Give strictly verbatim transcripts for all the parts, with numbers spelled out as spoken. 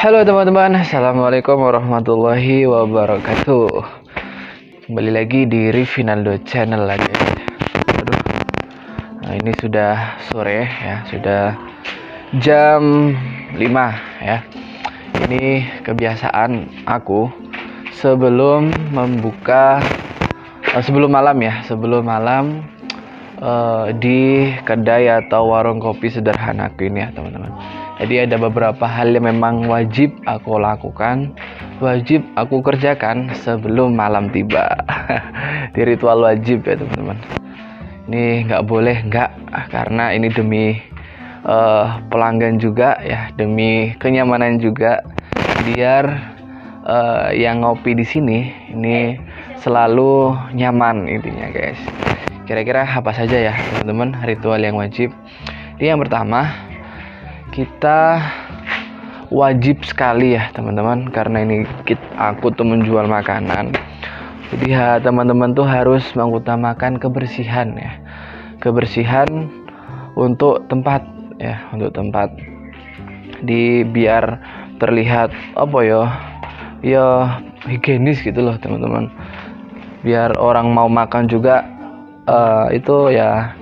Halo teman-teman, assalamualaikum warahmatullahi wabarakatuh. Kembali lagi di Rivinaldo Channel lagi. Aduh, nah ini sudah sore ya, sudah jam lima ya. Ini kebiasaan aku sebelum membuka, uh, sebelum malam ya, sebelum malam uh, di kedai atau warung kopi sederhanaku ini ya teman-teman. Jadi ada beberapa hal yang memang wajib aku lakukan, wajib aku kerjakan sebelum malam tiba. Di ritual wajib ya teman-teman. Ini nggak boleh nggak, karena ini demi uh, pelanggan juga ya, demi kenyamanan juga, biar uh, yang ngopi di sini ini selalu nyaman intinya guys. Kira-kira apa saja ya teman-teman ritual yang wajib? Ini yang pertama, kita wajib sekali ya teman-teman, karena ini kita, aku tuh menjual makanan, jadi ya, teman-teman tuh harus mengutamakan kebersihan ya, kebersihan untuk tempat ya, untuk tempat di biar terlihat apa ya ya higienis gitu loh teman-teman, biar orang mau makan juga uh, itu ya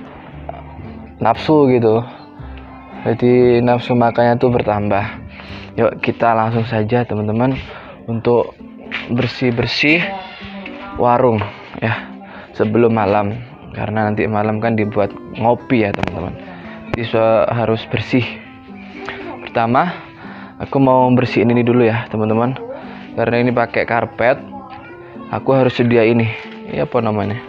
nafsu gitu. Jadi nafsu makannya tuh bertambah. Yuk kita langsung saja teman-teman untuk bersih-bersih warung ya sebelum malam, karena nanti malam kan dibuat ngopi ya teman-teman. Jadi harus bersih. Pertama aku mau bersihin ini dulu ya teman-teman, karena ini pakai karpet. Aku harus sedia ini, ini apa namanya,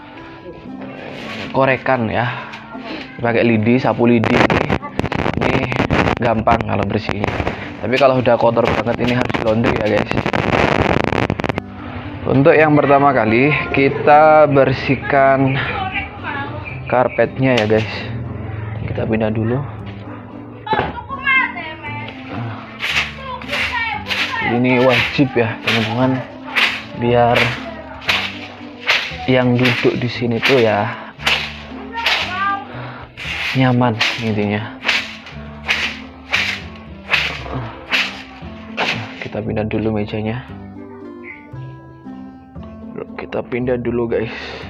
korekan ya, pakai lidi, sapu lidi ini. Ini gampang kalau bersihnya, tapi kalau udah kotor banget ini harus laundry ya guys. Untuk yang pertama kali kita bersihkan karpetnya ya guys. Kita pindah dulu. Ini wajib ya teman-teman, biar yang duduk di sini tuh ya nyaman intinya. Kita pindah dulu mejanya. Kita pindah dulu guys.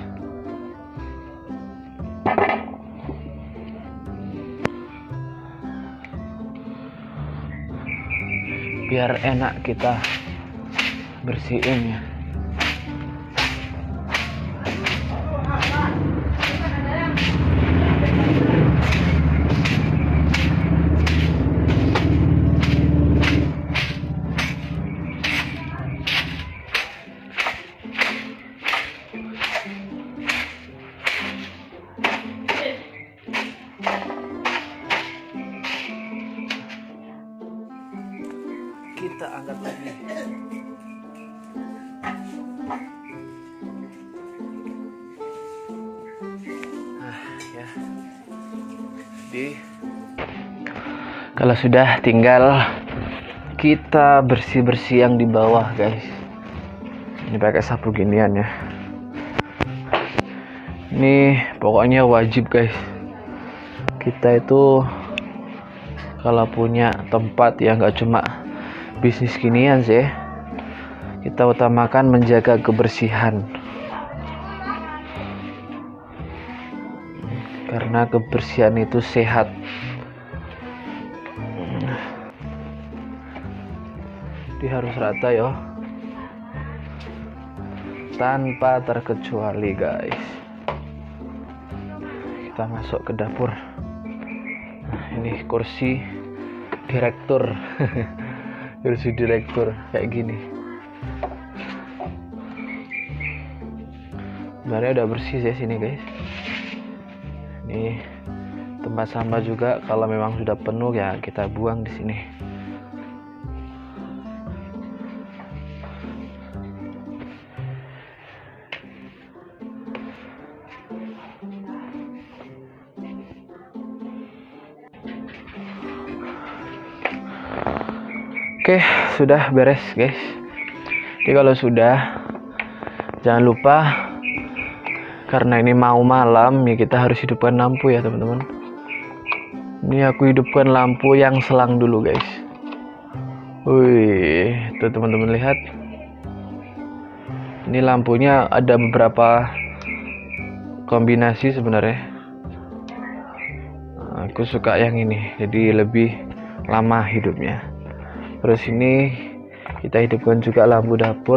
Biar enak kita bersihin ya. Kita angkat lagi. Nah, ya. Jadi kalau sudah tinggal kita bersih-bersih yang di bawah guys. Ini pakai sapu ginian ya. Ini pokoknya wajib guys. Kita itu kalau punya tempat ya nggak cuma bisnis ginian sih, kita utamakan menjaga kebersihan, karena kebersihan itu sehat. Jadi harus rata ya, tanpa terkecuali guys. Kita masuk ke dapur. Nah, ini kursi direktur. Kursi direktur kayak gini. Sebenarnya udah bersih sih sini guys. Ini tempat sampah juga, kalau memang sudah penuh ya kita buang di sini. Oke, sudah beres guys. Jadi kalau sudah, jangan lupa, karena ini mau malam ya, kita harus hidupkan lampu ya teman-teman. Ini aku hidupkan lampu yang selang dulu guys. Wih, tuh teman-teman lihat. Ini lampunya ada beberapa kombinasi sebenarnya. Aku suka yang ini, jadi lebih lama hidupnya. Terus ini kita hidupkan juga lampu dapur.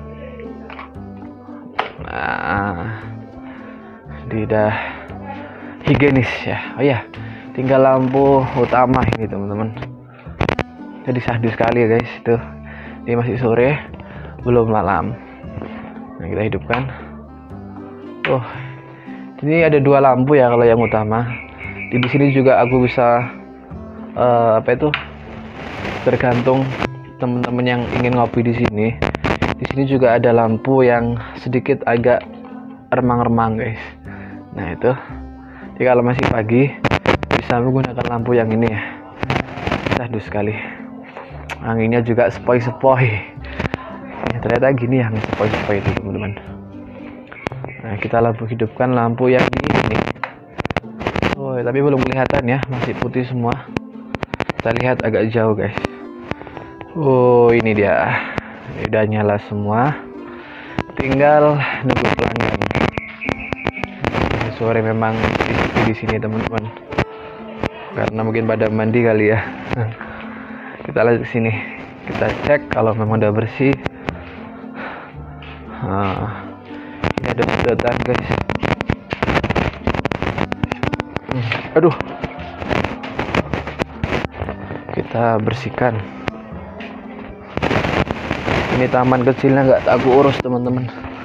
Nah, tidak higienis ya. Oh ya, tinggal lampu utama ini teman-teman. Jadi sahdu sekali ya guys. Itu ini masih sore, belum malam. Nah, kita hidupkan. Oh, ini ada dua lampu ya kalau yang utama. Di sini juga aku bisa uh, apa itu tergantung teman-teman yang ingin ngopi di sini. Di sini juga ada lampu yang sedikit agak remang-remang guys. Nah itu, jadi kalau masih pagi bisa menggunakan lampu yang ini ya. Sahdu sekali. Anginnya juga sepoi-sepoi. Ya, ternyata gini ya sepoi-sepoi itu teman-teman. Nah kita lampu hidupkan lampu yang ini. Oh tapi belum kelihatan ya, masih putih semua. Kita lihat agak jauh guys. Oh ini dia, ini udah nyala semua. Tinggal nunggu pelanggan. Sore memang di, di sini teman-teman. Karena mungkin pada mandi kali ya. Kita lanjut ke sini. Kita cek kalau memang udah bersih. Nah, ini ada sedotan guys. Hmm, aduh. Kita bersihkan. Ini taman kecilnya nggak aku urus teman-teman.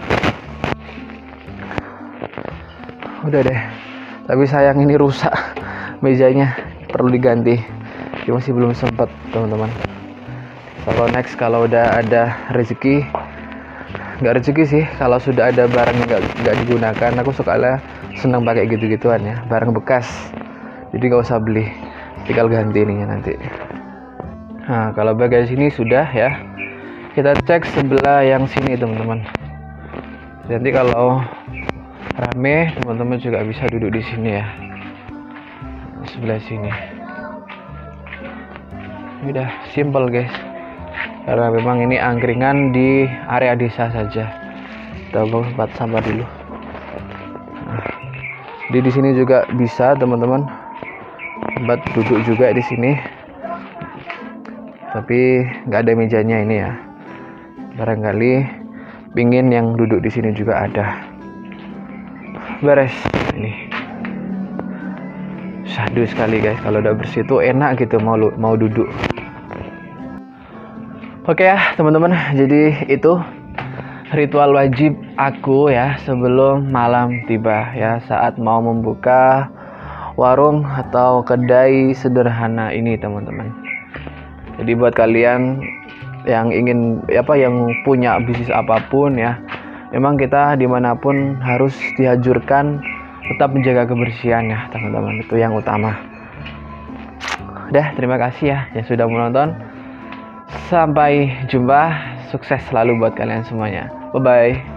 Udah deh. Tapi sayang ini rusak mejanya, perlu diganti. Dia masih belum sempat teman-teman. Kalau next kalau udah ada rezeki, nggak rezeki sih, kalau sudah ada barang yang nggak nggak digunakan, aku suka senang pakai gitu-gituan ya, barang bekas. Jadi nggak usah beli, tinggal ganti ininya nanti. Nah kalau bagian sini sudah ya, kita cek sebelah yang sini teman-teman. Nanti kalau rame teman-teman juga bisa duduk di sini ya, sebelah sini. Ini udah simple guys, karena memang ini angkringan di area desa saja. Kita buang tempat sampah dulu. Nah, di di sini juga bisa teman-teman, tempat duduk juga di sini. Tapi nggak ada mejanya ini ya. Barangkali pingin yang duduk di sini juga ada. Beres ini. Sahdu sekali guys, kalau udah bersih tuh enak gitu mau mau duduk. Oke ya teman-teman, jadi itu ritual wajib aku ya sebelum malam tiba ya, saat mau membuka warung atau kedai sederhana ini teman-teman. Jadi buat kalian yang ingin apa yang punya bisnis apapun ya, memang kita dimanapun harus dianjurkan tetap menjaga kebersihan ya teman-teman, itu yang utama. Udah, terima kasih ya yang sudah menonton. Sampai jumpa, sukses selalu buat kalian semuanya. Bye bye.